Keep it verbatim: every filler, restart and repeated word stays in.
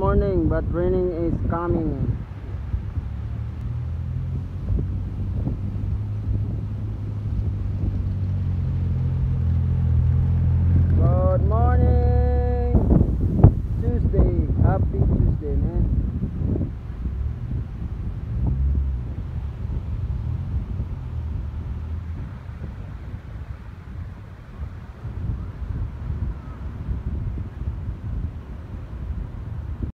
morning, but raining is coming. Good morning, Tuesday. Happy Tuesday, man.